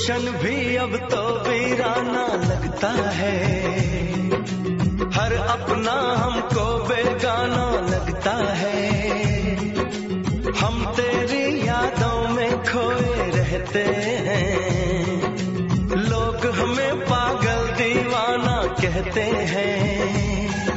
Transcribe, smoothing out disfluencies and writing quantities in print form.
गुलशन भी अब तो वीराना लगता है, हर अपना हमको बेगाना लगता है। हम तेरी यादों में खोए रहते हैं, लोग हमें पागल दीवाना कहते हैं।